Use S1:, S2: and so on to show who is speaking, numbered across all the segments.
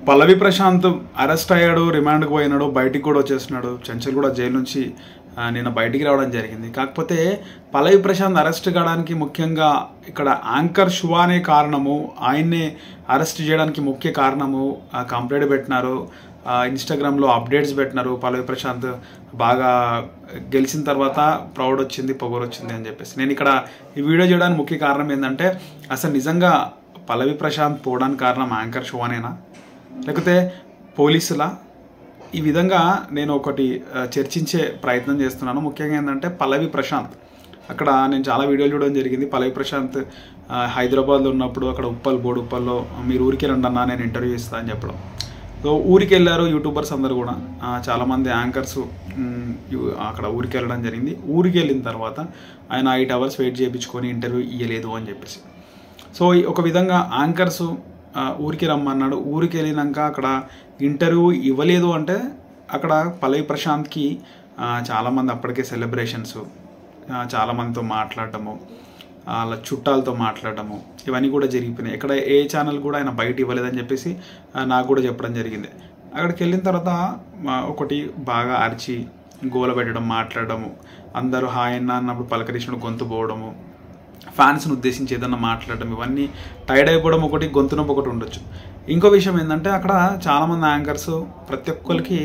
S1: పల్లవి Prashanth arrest అయ్యాడు, రిమాండ్కి పోయినాడు, బయటికి కూడా వచ్చేస్తున్నాడు. చెంచల్ కూడా జైలు నుంచి నిన్న బయటికి రావడం జరిగింది. కాకపోతే పల్లవి ప్రశాంత్ అరెస్ట్ కావడానికి ముఖ్యంగా ఇక్కడ యాంకర్ శివానే కారణము. ఆయన్నే అరెస్ట్ చేయడానికి ముఖ్య కారణము. కంప్లైంట్ పెట్టినారు, ఇన్స్టాగ్రామ్లో అప్డేట్స్ పెట్టినారు. పల్లవి ప్రశాంత్ బాగా గెలిచిన తర్వాత ప్రౌడ్ వచ్చింది, పొగరు వచ్చింది అని చెప్పేసి. నేను ఇక్కడ ఈ వీడియో చేయడానికి ముఖ్య కారణం ఏంటంటే, అసలు నిజంగా పల్లవి ప్రశాంత్ పోవడానికి కారణం యాంకర్ శివానేనా, లేకపోతే పోలీసులా? ఈ విధంగా నేను ఒకటి చర్చించే ప్రయత్నం చేస్తున్నాను. ముఖ్యంగా ఏంటంటే పల్లవి ప్రశాంత్, అక్కడ నేను చాలా వీడియోలు చూడడం జరిగింది. పల్లవి ప్రశాంత్ హైదరాబాద్లో ఉన్నప్పుడు అక్కడ ఉప్పల్లో మీరు ఊరికి రండి అన్నా, నేను ఇంటర్వ్యూ ఇస్తాను అని చెప్పడం. సో ఊరికి వెళ్ళారు యూట్యూబర్స్ అందరు కూడా, చాలామంది యాంకర్స్ అక్కడ ఊరికి వెళ్ళడం జరిగింది. ఊరికి వెళ్ళిన తర్వాత ఆయన 8 hours వెయిట్ చేయించుకొని ఇంటర్వ్యూ ఇవ్వలేదు అని చెప్పేసి. సో ఒక విధంగా యాంకర్స్ ఊరికి రమ్మన్నాడు, ఊరికి వెళ్ళినాక అక్కడ ఇంటర్వ్యూ ఇవ్వలేదు అంటే అక్కడ పల్లవి ప్రశాంత్కి చాలామంది అప్పటికే సెలబ్రేషన్స్, చాలామందితో మాట్లాడటము, వాళ్ళ చుట్టాలతో మాట్లాడటము, ఇవన్నీ కూడా జరిగిపోయినాయి. ఇక్కడ ఏ ఛానల్ కూడా ఆయన బయట ఇవ్వలేదని చెప్పేసి నాకు కూడా చెప్పడం జరిగింది. అక్కడికి వెళ్ళిన తర్వాత ఒకటి బాగా అరిచి గోల పెట్టడం, మాట్లాడటము, అందరూ హాయ్ అన్న అన్నప్పుడు పలకరించడం, గొంతు పోవడము, ఫ్యాన్స్ని ఉద్దేశించి ఏదన్నా మాట్లాడడం, ఇవన్నీ టైర్డ్ అయిపోవడం ఒకటి, గొంతు నొప్పి ఒకటి ఉండొచ్చు. ఇంకో విషయం ఏంటంటే అక్కడ చాలామంది యాంకర్స్ ప్రతి ఒక్కరికి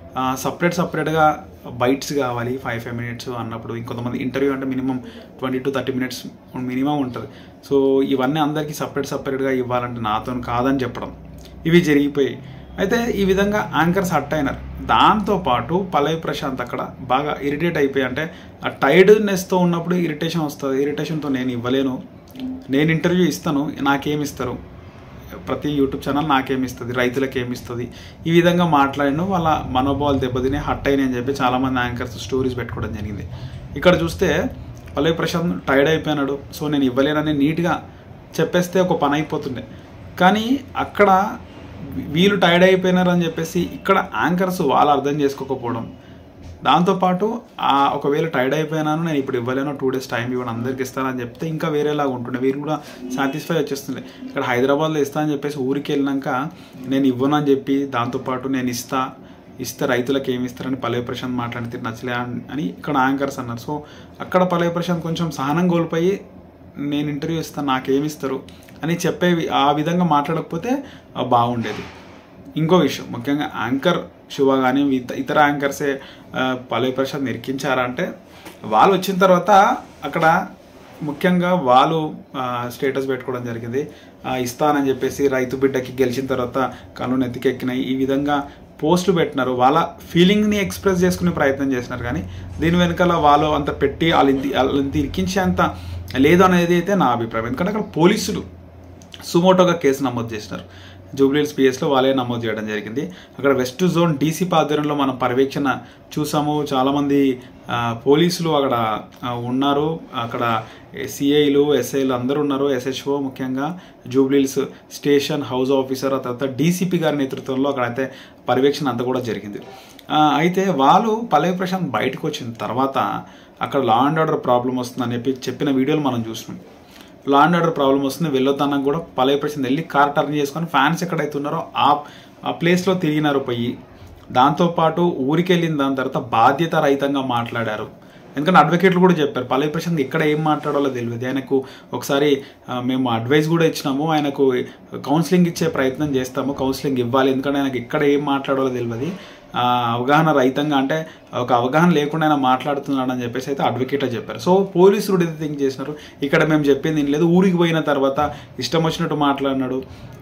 S1: సపరేట్గా బైట్స్ కావాలి 5 minutes అన్నప్పుడు. ఇంకొంతమంది ఇంటర్వ్యూ అంటే మినిమం 20 to 30 minutes మినిమం ఉంటుంది. సో ఇవన్నీ అందరికీ సపరేట్గా ఇవ్వాలంటే నాతో కాదని చెప్పడం, ఇవి జరిగిపోయాయి. అయితే ఈ విధంగా యాంకర్స్ హర్ట్ అయినారు. దాంతోపాటు పల్లవి ప్రశాంత్ అక్కడ బాగా ఇరిటేట్ అయిపోయి, అంటే ఆ టైర్డ్నెస్తో ఉన్నప్పుడు ఇరిటేషన్ వస్తుంది. ఇరిటేషన్తో నేను ఇవ్వలేను, నేను ఇంటర్వ్యూ ఇస్తాను, నాకేమిస్తారు, ప్రతి యూట్యూబ్ ఛానల్ నాకేమిస్తుంది, రైతులకు ఏమిస్తుంది, ఈ విధంగా మాట్లాడిన వాళ్ళ మనోభావాలు దెబ్బతిని హట్ అయినాయి అని చెప్పి చాలామంది యాంకర్స్ స్టోరీస్ పెట్టుకోవడం జరిగింది. ఇక్కడ చూస్తే పల్లవి ప్రశాంత్ టైర్డ్ అయిపోయినాడు, సో నేను ఇవ్వలేనని నీట్గా చెప్పేస్తే ఒక పని అయిపోతుండే. కానీ అక్కడ వీళ్ళు టైర్డ్ అయిపోయినారు అని చెప్పేసి ఇక్కడ యాంకర్స్ వాళ్ళు అర్థం చేసుకోకపోవడం, దాంతోపాటు ఒకవేళ టైర్డ్ అయిపోయినాను, నేను ఇప్పుడు ఇవ్వలేను, 2 days టైం ఇవ్వడం, అందరికి ఇస్తానని చెప్తే ఇంకా వేరేలాగా ఉంటుండే, వీళ్ళు కూడా సాటిస్ఫై వచ్చేస్తుండే. ఇక్కడ హైదరాబాద్లో ఇస్తానని చెప్పేసి ఊరికి వెళ్ళినాక నేను ఇవ్వను అని చెప్పి, దాంతోపాటు నేను ఇస్తే రైతులకు ఏమి ఇస్తారని పల్లవి ప్రశాంత్ మాట్లాడితే నచ్చలే అని ఇక్కడ యాంకర్స్ అన్నారు. సో అక్కడ పల్లవి ప్రశాంత్ కొంచెం సహనం కోల్పోయి నేను ఇంటర్వ్యూ ఇస్తాను, నాకేమిస్తారు అని చెప్పేవి, ఆ విధంగా మాట్లాడకపోతే బాగుండేది. ఇంకో విషయం, ముఖ్యంగా యాంకర్ శివ కానీ ఇతర యాంకర్సే పల్లవి ప్రశాంత్ నిరికించారా అంటే, వాళ్ళు వచ్చిన తర్వాత అక్కడ ముఖ్యంగా వాళ్ళు స్టేటస్ పెట్టుకోవడం జరిగింది. ఇస్తానని చెప్పేసి రైతు బిడ్డకి గెలిచిన తర్వాత కళ్ళు నెత్తికెక్కినాయి, ఈ విధంగా పోస్టులు పెట్టినారు. వాళ్ళ ఫీలింగ్ని ఎక్స్ప్రెస్ చేసుకునే ప్రయత్నం చేసినారు. కానీ దీని వెనకాల వాళ్ళు అంత పెట్టి వాళ్ళని ఇరికించే అంత లేదు అనేది అయితే నా అభిప్రాయం. ఎందుకంటే అక్కడ పోలీసులు సుమోటోగా కేసు నమోదు చేసినారు. జూబ్లీహిల్స్ పిఎస్లో వాళ్ళే నమోదు చేయడం జరిగింది. అక్కడ వెస్ట్ జోన్ డీసీపీ ఆధ్వర్యంలో మనం పర్యవేక్షణ చూసాము. చాలామంది పోలీసులు అక్కడ ఉన్నారు. అక్కడ సిఐలు, ఎస్ఐలు అందరూ ఉన్నారు. ఎస్హెచ్ఓ ముఖ్యంగా జూబ్లీహిల్స్ స్టేషన్ హౌస్ ఆఫీసర్, ఆ తర్వాత డీసీపీ గారి నేతృత్వంలో అక్కడైతే పర్యవేక్షణ అంతా కూడా జరిగింది. అయితే వాళ్ళు పల్లవి ప్రశాంత్ బయటకు వచ్చిన తర్వాత అక్కడ లా అండ్ ఆర్డర్ ప్రాబ్లం వస్తుందని చెప్పిన వీడియోలు మనం చూసినాం. లా అండ్ ఆర్డర్ ప్రాబ్లం వస్తుంది, వెళ్ళొద్దన్నా కూడా పల్లవి ప్రశాంత్ వెళ్ళి కార్ టర్న్ చేసుకొని ఫ్యాన్స్ ఎక్కడైతే ఉన్నారో ఆ ప్లేస్లో తిరిగినారు పోయి. దాంతోపాటు ఊరికి వెళ్ళిన దాని తర్వాత బాధ్యత రహితంగా మాట్లాడారు. ఎందుకంటే అడ్వకేట్లు కూడా చెప్పారు పల్లవి ప్రశాంత్ ఎక్కడ ఏం మాట్లాడాలో తెలియదు. ఆయనకు ఒకసారి మేము అడ్వైస్ కూడా ఇచ్చినాము, ఆయనకు కౌన్సిలింగ్ ఇచ్చే ప్రయత్నం చేస్తాము, కౌన్సిలింగ్ ఇవ్వాలి, ఎందుకంటే ఆయనకు ఎక్కడ ఏం మాట్లాడాలో తెలియదు, అవగాహన రహితంగా, అంటే ఒక అవగాహన లేకుండా ఆయన మాట్లాడుతున్నాడు అని చెప్పేసి అయితే అడ్వకేట్లో చెప్పారు. సో పోలీసులు అయితే థింక్ చేసినారు, ఇక్కడ మేము చెప్పింది ఏం లేదు, ఊరికి పోయిన తర్వాత ఇష్టం వచ్చినట్టు మాట్లాడినాడు,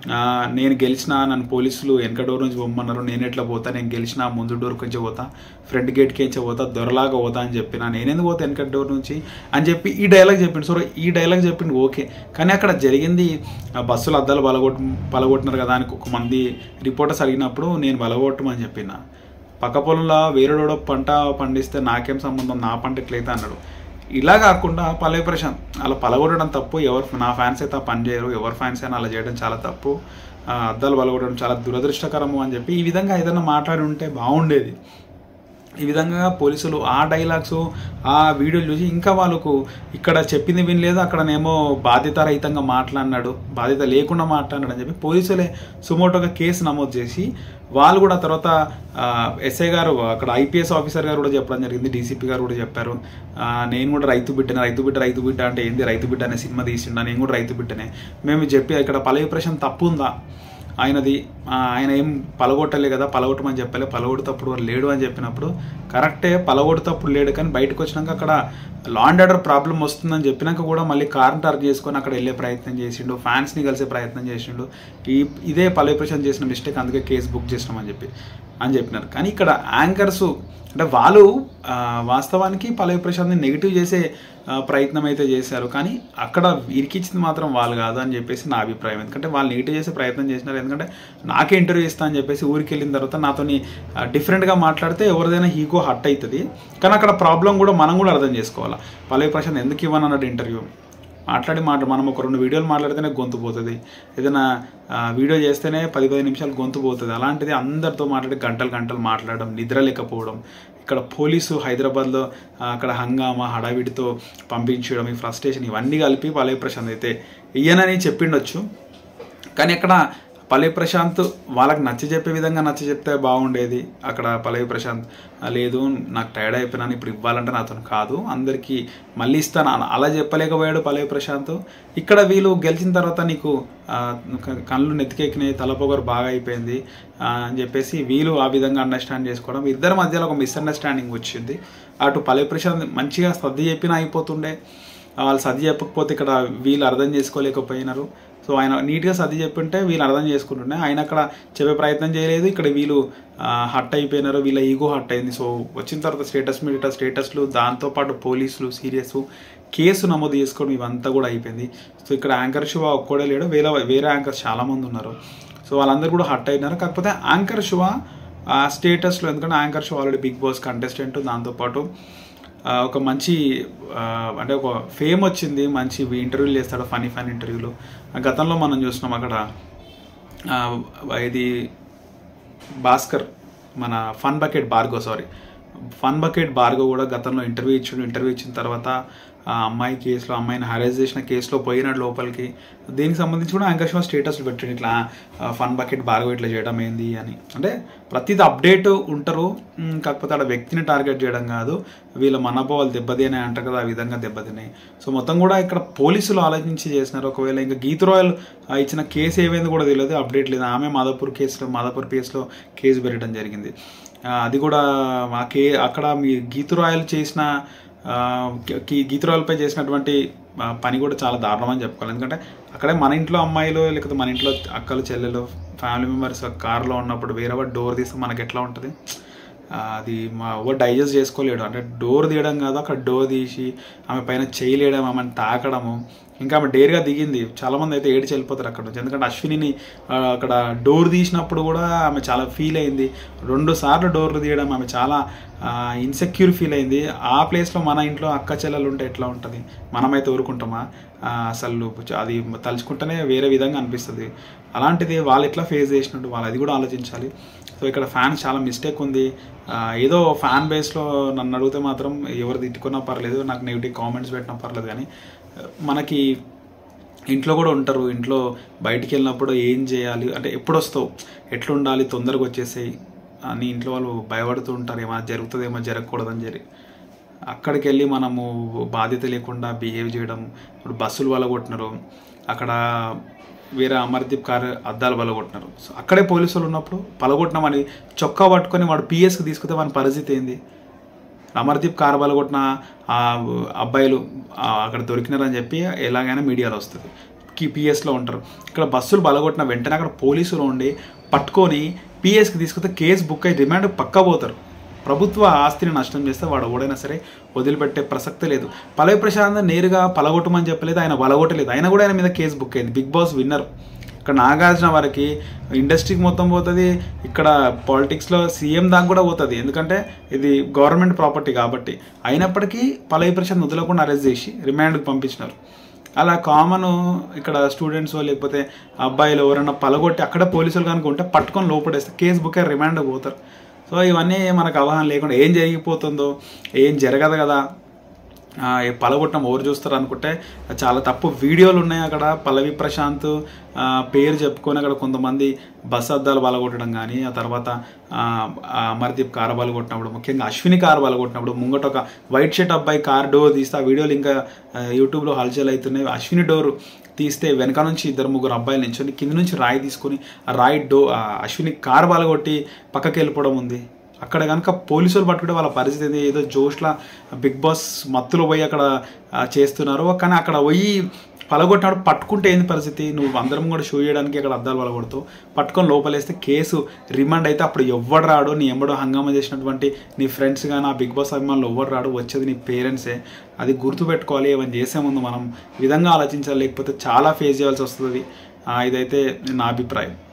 S1: నేను గెలిచినా, నన్ను పోలీసులు వెనక డోర్ నుంచి పొమ్మన్నారు, నేను ఎట్లా పోతా, నేను గెలిచినా ముందు డోర్ కొంచెం పోతా, ఫ్రంట్ గేట్కి నుంచి పోతా, దొరలాగా పోతా అని చెప్పిన, నేనెందుకు పోతా వెనక డోర్ నుంచి అని చెప్పి ఈ డైలాగ్ చెప్పిండు. సో ఈ డైలాగ్ చెప్పిండు ఓకే, కానీ అక్కడ జరిగింది బస్సులు అద్దాలు పలగొట్టినారు కదా అని ఒక మంది రిపోర్టర్స్ అడిగినప్పుడు నేను బలగొట్టమని చెప్పిన, పక్క పొలంలో వేరేడోడో పంట పండిస్తే నాకేం సంబంధం, నా పంట ఎట్లయితే అన్నాడు. ఇలా కాకుండా పల్లవి ప్రశాంత్ అలా పలగొట్టడం తప్పు, నా ఫ్యాన్స్ అయితే ఆ పని చేయరు, ఎవరి ఫ్యాన్స్ అయినా అలా చేయడం చాలా తప్పు, అద్దాలు పలగొట్టడం చాలా దురదృష్టకరము అని చెప్పి ఈ విధంగా ఏదైనా మాట్లాడి ఉంటే బాగుండేది. ఈ విధంగా పోలీసులు ఆ డైలాగ్స్ ఆ వీడియోలు చూసి ఇంకా వాళ్ళకు ఇక్కడ చెప్పింది వినలేదు, అక్కడనేమో బాధ్యతారహితంగా మాట్లాడినాడు, బాధ్యత లేకుండా మాట్లాడినాడు అని చెప్పి పోలీసులే సుమోటోగా కేసు నమోదు చేసి వాళ్ళు కూడా తర్వాత ఎస్ఐ గారు అక్కడ ఐపీఎస్ ఆఫీసర్ గారు కూడా చెప్పడం జరిగింది, డీసీపీ గారు కూడా చెప్పారు, నేను కూడా రైతు బిడ్డ అంటే ఏంది రైతు బిడ్డ అనే సినిమా తీసిండా, నేను కూడా రైతు బిడ్డనే, మేము చెప్పి ఇక్కడ పల్లవి ప్రశాంత్ తప్పు ఉందా ఆయనది, ఆయన ఏం పలగొట్టలే కదా, పలగొట్టమని చెప్పలే, పలగొట్టప్పుడు లేడు అని చెప్పినప్పుడు కరెక్టే, పలగొట్టప్పుడు లేడు, కానీ బయటకు వచ్చినాక అక్కడ లా అండ్ ఆర్డర్ ప్రాబ్లం వస్తుందని చెప్పినాక కూడా మళ్ళీ కారుని టార్గెట్ చేసుకొని అక్కడ వెళ్ళే ప్రయత్నం చేసిండు, ఫ్యాన్స్ని కలిసే ప్రయత్నం చేసిండు. ఇదే పల్లవి ప్రశాంత్ చేసిన మిస్టేక్, అందుకే కేసు బుక్ చేసినామని చెప్పినారు. కానీ ఇక్కడ యాంకర్స్ అంటే వాళ్ళు వాస్తవానికి పల్లవి ప్రశాంత్ని నెగిటివ్ చేసే ప్రయత్నం అయితే చేశారు, కానీ అక్కడ ఇరికిచ్చింది మాత్రం వాళ్ళు కాదు అని చెప్పేసి నా అభిప్రాయం. ఎందుకంటే వాళ్ళు నెగిటివ్ చేసే ప్రయత్నం చేసినారు, ఎందుకంటే నాకే ఇంటర్వ్యూ ఇస్తా అని చెప్పేసి ఊరికి వెళ్ళిన తర్వాత నాతోని డిఫరెంట్గా మాట్లాడితే ఎవరిదైనా ఈగో హర్ట్ అవుతుంది. కానీ అక్కడ ప్రాబ్లం కూడా మనం కూడా అర్థం చేసుకోవాలి. పల్లవి ప్రశాంత్ ఎందుకు ఇవ్వనన్నాడు ఇంటర్వ్యూ, మనం ఒక 2 వీడియోలు మాట్లాడితేనే గొంతు పోతుంది, ఏదైనా వీడియో చేస్తేనే 10-15 నిమిషాలు గొంతు పోతుంది. అలాంటిది అందరితో మాట్లాడి గంటలు మాట్లాడడం, నిద్ర లేకపోవడం, ఇక్కడ పోలీసు హైదరాబాద్లో అక్కడ హంగామా హడావిడితో పంపించడం, ఈ ఫ్రస్ట్రేషన్ ఇవన్నీ కలిపి పల్లవి ప్రశాంత్ అయితే ఇయ్యనని చెప్పిండొచ్చు. కానీ అక్కడ పల్లవి ప్రశాంత్ వాళ్ళకి నచ్చ విధంగా చెప్తే బాగుండేది. అక్కడ పల్లవి ప్రశాంత్ లేదు నాకు టైర్డ్ అయిపోయినాను, ఇప్పుడు ఇవ్వాలంటే నాతో కాదు, అందరికీ మళ్ళీ ఇస్తాను అలా చెప్పలేకపోయాడు పల్లవి ప్రశాంత్. ఇక్కడ వీళ్ళు గెలిచిన తర్వాత నీకు కళ్ళు నెత్తికెక్కినాయి, తలపొగరు బాగా అయిపోయింది అని చెప్పేసి వీళ్ళు ఆ విధంగా అండర్స్టాండ్ చేసుకోవడం, ఇద్దరి మధ్యలో ఒక మిస్అండర్స్టాండింగ్ వచ్చింది. అటు పల్లవి ప్రశాంత్ మంచిగా సర్ది చెప్పినా అయిపోతుండే, వాళ్ళు సర్ది చెప్పకపోతే ఇక్కడ వీళ్ళు అర్థం చేసుకోలేకపోయినారు. సో ఆయన నీట్గా సర్ది చెప్పింటే వీళ్ళు అర్థం చేసుకుంటుండే, ఆయన అక్కడ చెప్పే ప్రయత్నం చేయలేదు, ఇక్కడ వీళ్ళు హట్ అయిపోయినారు, వీళ్ళ ఈగో హట్ అయింది. సో వచ్చిన తర్వాత స్టేటస్లు దాంతోపాటు పోలీసులు సీరియస్ కేసు నమోదు చేసుకోవడం ఇవంతా కూడా అయిపోయింది. సో ఇక్కడ యాంకర్ శివ ఒక్కడే లేడు, వేరే యాంకర్స్ చాలామంది ఉన్నారు. సో వాళ్ళందరూ కూడా హట్ అయినారు. కాకపోతే యాంకర్ శివ స్టేటస్లో, ఎందుకంటే anchor Shiva already Bigg Boss contestant, దాంతోపాటు ఒక మంచి అంటే ఒక ఫేమ్ వచ్చింది, మంచి ఇంటర్వ్యూలు చేస్తాడు, ఫనీ ఇంటర్వ్యూలు. గతంలో మనం చూసినాం అక్కడ ఇది భాస్కర్ మన ఫన్ బకెట్ భార్గవ్ కూడా గతంలో ఇంటర్వ్యూ ఇచ్చిన తర్వాత ఆ అమ్మాయి కేసులో, అమ్మాయిని హరాస్ చేసిన కేసులో పోయినాడు లోపలికి. దీనికి సంబంధించి కూడా యాంకర్ శివ స్టేటస్లు పెట్టాడు, ఇట్లా ఫన్ బకెట్ భార్గవ్ ఇట్లా చేయడం ఏంది అని. అంటే ప్రతిది అప్డేట్ ఉంటారు, కాకపోతే అక్కడ వ్యక్తిని టార్గెట్ చేయడం కాదు, వీళ్ళ మనోభావాలు దెబ్బతినాయి అంటారు కదా, ఆ విధంగా దెబ్బతినాయి. సో మొత్తం కూడా ఇక్కడ పోలీసులు ఆలోచించి చేసినారు. ఒకవేళ ఇంకా గీత్ రాయల్ ఇచ్చిన కేసు ఏమైంది కూడా తెలియదు, అప్డేట్ లేదు. ఆమె మాదాపూర్ కేసులో కేసు పెట్టడం జరిగింది. అది కూడా అక్కడ మీ గీత్ రాయల్ గీతురాలపై చేసినటువంటి పని కూడా చాలా దారుణం అని చెప్పుకోవాలి. ఎందుకంటే అక్కడే మన ఇంట్లో అమ్మాయిలు, లేకపోతే మన ఇంట్లో అక్కలు చెల్లెలు ఫ్యామిలీ మెంబర్స్ కారులో ఉన్నప్పుడు వేరే డోర్ తీస్తే మనకి ఎట్లా ఉంటుంది, అది ఎవరు డైజెస్ట్ చేసుకోలేడు. అంటే డోర్ తీయడం కాదు, అక్కడ డోర్ తీసి ఆమె పైన చేయలేయడం, ఆమెను తాకడము, ఇంకా ఆమె డేర్గా దిగింది. చాలామంది అయితే ఏడిచి వెళ్ళిపోతారు అక్కడ నుంచి, ఎందుకంటే అశ్వినిని అక్కడ డోర్ తీసినప్పుడు కూడా ఆమె చాలా ఫీల్ అయింది. 2 సార్లు డోర్లు తీయడం, ఆమె చాలా ఇన్సెక్యూర్ ఫీల్ అయింది. ఆ ప్లేస్లో మన ఇంట్లో అక్క చెల్లెలు ఉంటే ఎట్లా ఉంటుంది, మనమైతే ఊరుకుంటామా? అసలు అది తలుచుకుంటేనే వేరే విధంగా అనిపిస్తుంది. అలాంటిది వాళ్ళు ఎట్లా ఫేస్ చేసినట్టు వాళ్ళు అది కూడా ఆలోచించాలి. సో ఇక్కడ ఫ్యాన్స్ చాలా మిస్టేక్ ఉంది. ఏదో ఫ్యాన్ బేస్లో నన్ను అడిగితే మాత్రం ఎవరు తిట్టుకున్నా పర్లేదు, నాకు నెగిటివ్ కామెంట్స్ పెట్టినా పర్లేదు, కానీ మనకి ఇంట్లో కూడా ఉంటారు. ఇంట్లో బయటికి వెళ్ళినప్పుడు ఏం చేయాలి అంటే, ఎప్పుడు వస్తావు, ఎట్లుండాలి, తొందరగా వచ్చేసేయి అని ఇంట్లో వాళ్ళు భయపడుతూ ఉంటారు. ఏమైనా జరుగుతుందేమో జరగకూడదని అక్కడికి వెళ్ళి మనము బాధ్యత లేకుండా బిహేవ్ చేయడం. ఇప్పుడు బస్సులు వలగొట్టినారు, అక్కడ వేరే అమర్దీప్ కారు అద్దాలు పలగొట్టినారు. సో అక్కడే పోలీసులు ఉన్నప్పుడు పలగొట్టినామని చొక్కా పట్టుకొని వాడు పిఎస్కి తీసుకుంటే వాని పరిస్థితి ఏంది? అమర్దీప్ కారు పలగొట్టిన అబ్బాయిలు అక్కడ దొరికినారని చెప్పి ఎలాగైనా మీడియాలో వస్తుంది, పిఎస్లో ఉంటారు. ఇక్కడ బస్సులు పలగొట్టిన వెంటనే అక్కడ పోలీసులు ఉండి పట్టుకొని పిఎస్కి తీసుకుంటే కేసు బుక్ అయ్యి రిమాండ్ పక్కా పోతారు. ప్రభుత్వ ఆస్తిని నష్టం చేస్తే వాడు ఎవడైనా సరే వదిలిపెట్టే ప్రసక్తే లేదు. పల్లవి ప్రశాంత్ నేరుగా పలగొట్టమని చెప్పలేదు, ఆయన పలగొట్టలేదు, ఆయన కూడా ఆయన మీద కేసు బుక్ అయింది. Bigg Boss winner. ఇక్కడ నాగార్జున వారికి ఇండస్ట్రీకి మొత్తం పోతుంది, ఇక్కడ పాలిటిక్స్లో సీఎం దాకా కూడా పోతుంది, ఎందుకంటే ఇది గవర్నమెంట్ ప్రాపర్టీ కాబట్టి. అయినప్పటికీ పల్లవి ప్రశాంత్ వదలకుండా అరెస్ట్ చేసి రిమాండ్కి పంపించినారు. అలా కామన్ ఇక్కడ స్టూడెంట్స్ లేకపోతే అబ్బాయిలు ఎవరైనా పలగొట్టి అక్కడ పోలీసులు కనుక ఉంటే పట్టుకొని లోపడేస్తే కేసు బుక్ అయ్యి రిమాండ్ పోతారు. సో ఇవన్నీ మనకు అవగాహన లేకుండా ఏం జరిగిపోతుందో, ఏం జరగదు కదా, పలగొట్టడం ఎవరు చూస్తారు అనుకుంటే చాలా తప్పు వీడియోలు ఉన్నాయి. అక్కడ పల్లవి ప్రశాంత్ పేరు చెప్పుకొని అక్కడ కొంతమంది బస్ అద్దాలు పలగొట్టడం కానీ, ఆ తర్వాత అమర్దీప్ కారు పలగొట్టినప్పుడు, ముఖ్యంగా అశ్విని కారు పలగొట్టినప్పుడు ముంగట ఒక వైట్ షర్ట్ అబ్బాయి కార్ డోర్ తీస్తే ఆ వీడియోలు ఇంకా యూట్యూబ్లో హల్చల్ అవుతున్నాయి. అశ్విని డోర్ తీస్తే వెనక నుంచి 2-3 అబ్బాయిలు నించొని కింద నుంచి రాయి తీసుకొని ఆ రాయి అశ్విని కారు పలగొట్టి పక్కకి వెళ్ళిపోవడం ఉంది. అక్కడ కనుక పోలీసులు పట్టుకుంటే వాళ్ళ పరిస్థితి ఏదో జోష్లా బిగ్ బాస్ మత్తులో పోయి అక్కడ చేస్తున్నారు. కానీ అక్కడ పోయి పలగొట్టినాడు పట్టుకుంటే ఏంది పరిస్థితి? నువ్వు అందరం కూడా షో చేయడానికి అక్కడ అద్దాలు పలగొడతావు, పట్టుకొని లోపలేస్తే కేసు రిమాండ్ అయితే అప్పుడు ఎవ్వడు రాడు. నీ ఎంబడో హంగామా చేసినటువంటి నీ ఫ్రెండ్స్ కానీ ఆ బిగ్ బాస్ అభిమానులు ఎవ్వరు రాడు, వచ్చేది నీ పేరెంట్సే. అది గుర్తుపెట్టుకోవాలి. ఏమైనా చేసే ముందు మనం ఈ విధంగా ఆలోచించాలి, లేకపోతే చాలా ఫేస్ చేయాల్సి వస్తుంది. ఇదైతే నా అభిప్రాయం.